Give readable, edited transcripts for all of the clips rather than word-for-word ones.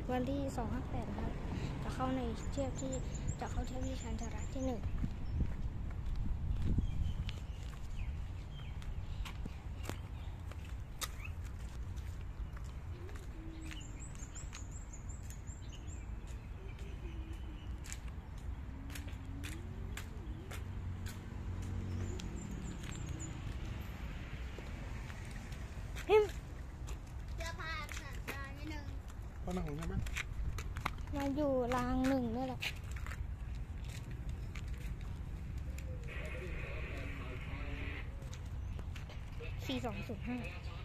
วันที่258นะครับจะเข้าเทียบที่ชันชาระที่1 พ่อนั่งใช่ไหมมาอยู่ราง1นี่แหละ4205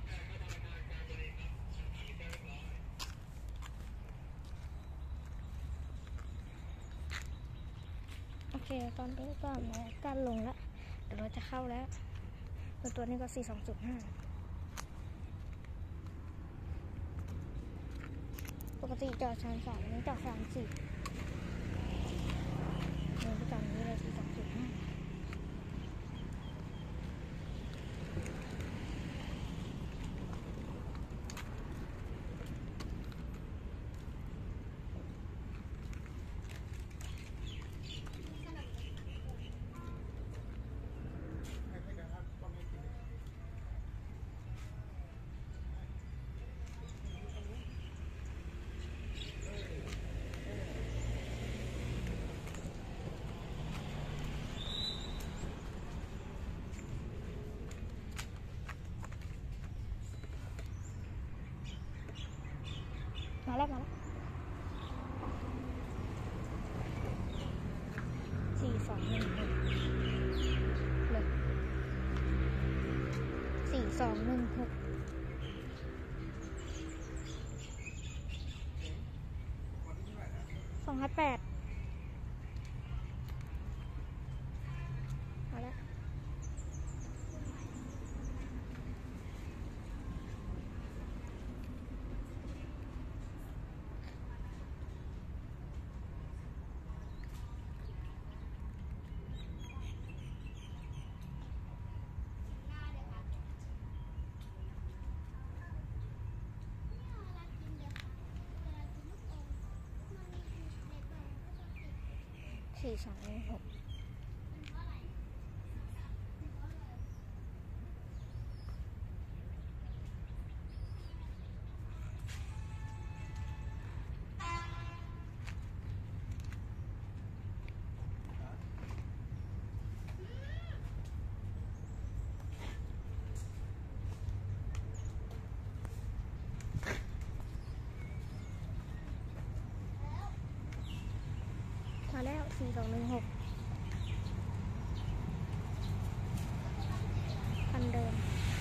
โอเคตอนนี้ก็แม้กันลงแล้วเดี๋ยวเราจะเข้าแล้วตัวนี้ก็4205ปกติจอดชั้น3นี้จอด34เดินไปตามนี้เลย4205มาแล้ว4216เลย4216258มาแล้ว4216มาแล้ว4216คันเดิม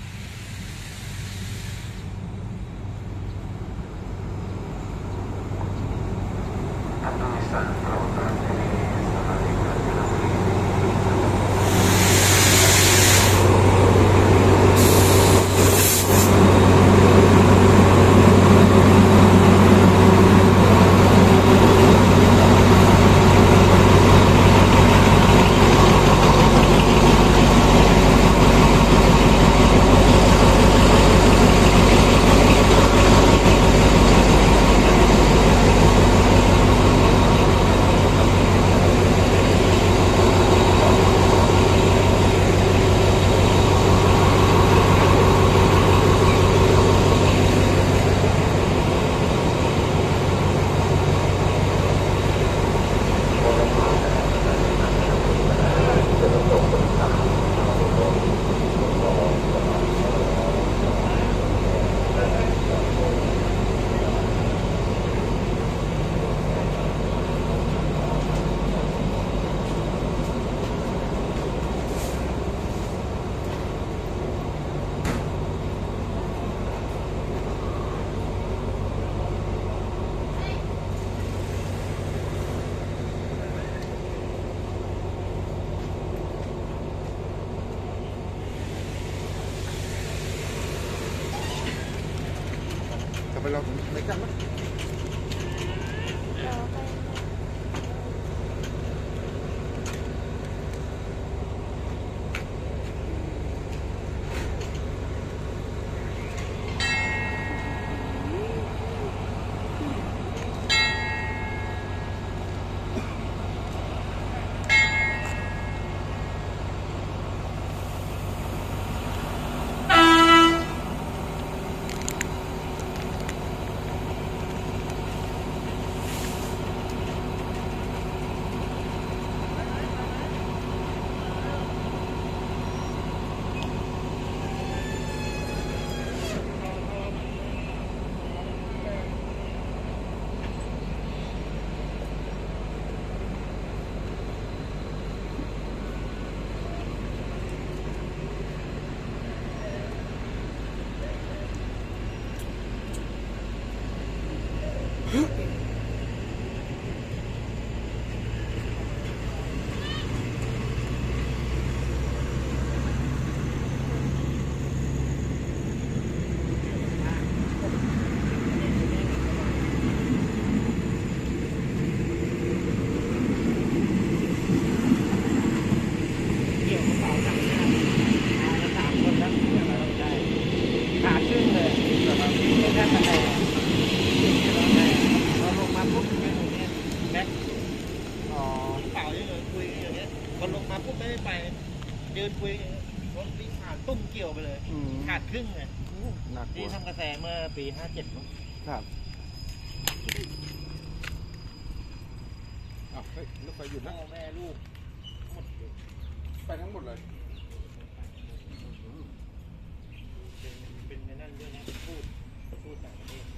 จะไปลองในกันไหมยืนคุยรถวิ่งผ่านตุ้มเกี่ยวไปเลยขาดครึ่งเลยที่ทำกระแสเมื่อปี57มั้งครับเฮ้ยรถไฟหยุดนะพ่อแม่ลูกหมดเลยไปทั้งหมดเลยเป็นในนั่นด้วยนะพูดต่างประเทศ